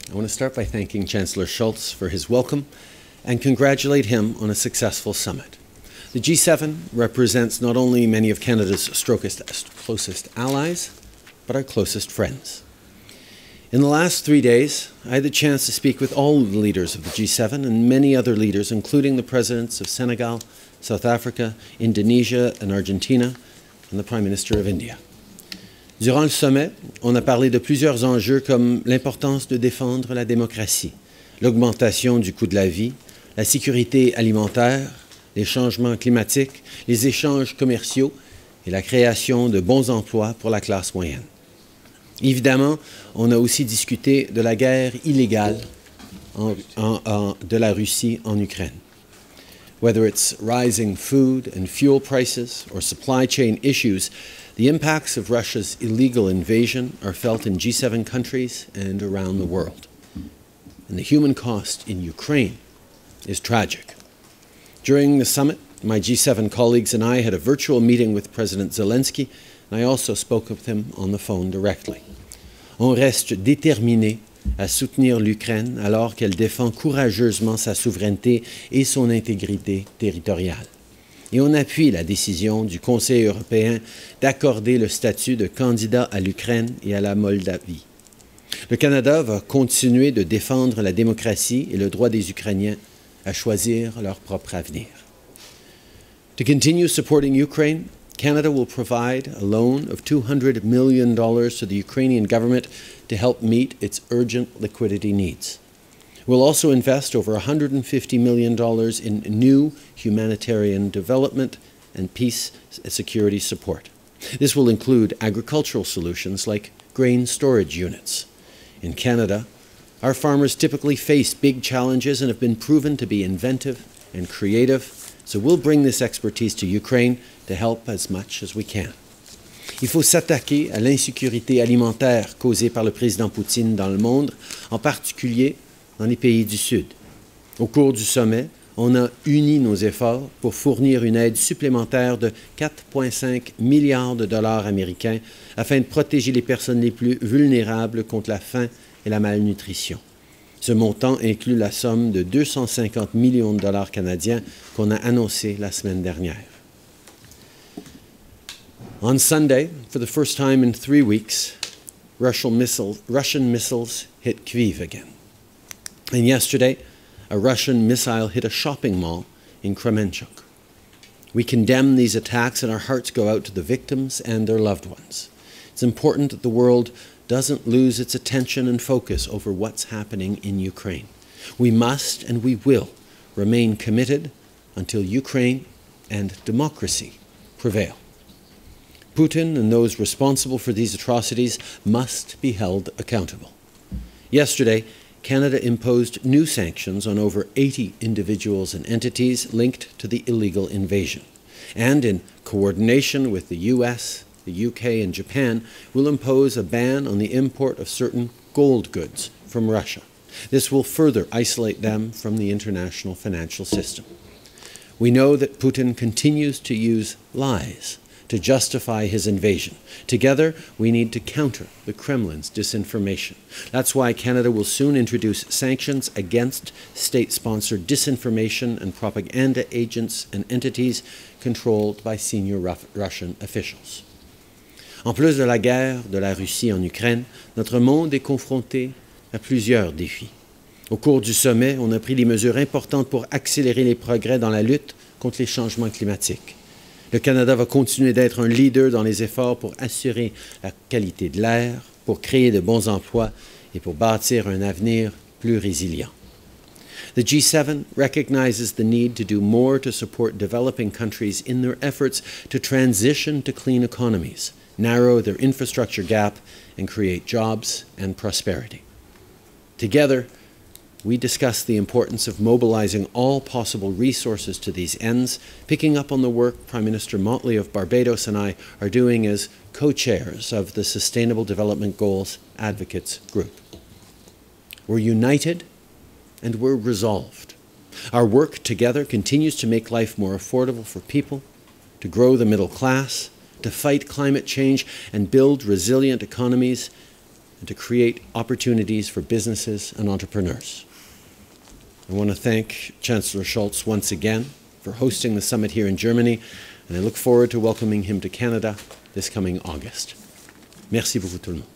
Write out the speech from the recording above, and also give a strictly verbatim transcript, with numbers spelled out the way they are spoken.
I want to start by thanking Chancellor Schulz for his welcome and congratulate him on a successful summit. The G seven represents not only many of Canada's closest allies, but our closest friends. In the last three days, I had the chance to speak with all the leaders of the G seven and many other leaders, including the presidents of Senegal, South Africa, Indonesia, and Argentina, and the Prime Minister of India. Durant le sommet, on a parlé de plusieurs enjeux comme l'importance de défendre la démocratie, l'augmentation du coût de la vie, la sécurité alimentaire, les changements climatiques, les échanges commerciaux et la création de bons emplois pour la classe moyenne. Évidemment, on a aussi discuté de la guerre illégale en, en, en, de la Russie en Ukraine. Whether it's rising food and fuel prices or supply chain issues, the impacts of Russia's illegal invasion are felt in G seven countries and around the world. And the human cost in Ukraine is tragic. During the summit, my G seven colleagues and I had a virtual meeting with President Zelensky, and I also spoke with him on the phone directly. On reste déterminé à soutenir l'Ukraine alors qu'elle défend courageusement sa souveraineté et son intégrité territoriale. Et on appuie la décision du Conseil européen d'accorder le statut de candidat à l'Ukraine et à la Moldavie. Le Canada va continuer de défendre la démocratie et le droit des Ukrainiens à choisir leur propre avenir. To continue supporting Ukraine, Canada will provide a loan of two hundred million dollars to the Ukrainian government to help meet its urgent liquidity needs. We'll also invest over one hundred fifty million dollars in new humanitarian development and peace security support. This will include agricultural solutions like grain storage units. In Canada, our farmers typically face big challenges and have been proven to be inventive and creative, so we'll bring this expertise to Ukraine to help as much as we can. Il faut s'attaquer à l'insécurité alimentaire causée par le président Poutine dans le monde, en particulier dans les pays du Sud. Au cours du sommet, on a uni nos efforts pour fournir une aide supplémentaire de quatre virgule cinq milliards de dollars américains afin de protéger les personnes les plus vulnérables contre la faim et la malnutrition. Ce montant inclut la somme de deux cent cinquante millions de dollars canadiens qu'on a annoncé la semaine dernière. On Sunday, for the first time in three weeks, Russian missiles, Russian missiles hit Kyiv again. And yesterday, a Russian missile hit a shopping mall in Kremenchuk. We condemn these attacks and our hearts go out to the victims and their loved ones. It's important that the world doesn't lose its attention and focus over what's happening in Ukraine. We must and we will remain committed until Ukraine and democracy prevail. Putin and those responsible for these atrocities must be held accountable. Yesterday, Canada imposed new sanctions on over eighty individuals and entities linked to the illegal invasion. And in coordination with the U S, the U K, and Japan, will impose a ban on the import of certain gold goods from Russia. This will further isolate them from the international financial system. We know that Putin continues to use lies to justify his invasion. Together, we need to counter the Kremlin's disinformation. That's why Canada will soon introduce sanctions against state-sponsored disinformation and propaganda agents and entities controlled by senior Russian officials. En plus de la guerre de la Russie en Ukraine, notre monde est confronté à plusieurs défis. Au cours du sommet, on a pris des mesures importantes pour accélérer les progrès dans la lutte contre les changements climatiques. Le Canada va continuer d'être un leader dans les efforts pour assurer la qualité de l'air, pour créer de bons emplois et pour bâtir un avenir plus résilient. The G seven recognizes the need to do more to support developing countries in their efforts to transition to clean economies, narrow their infrastructure gap, and create jobs and prosperity. Together, we discussed the importance of mobilizing all possible resources to these ends, picking up on the work Prime Minister Motley of Barbados and I are doing as co-chairs of the Sustainable Development Goals Advocates Group. We're united and we're resolved. Our work together continues to make life more affordable for people, to grow the middle class, to fight climate change and build resilient economies, and to create opportunities for businesses and entrepreneurs. I want to thank Chancellor Scholz once again for hosting the summit here in Germany, and I look forward to welcoming him to Canada this coming August. Merci beaucoup tout le monde.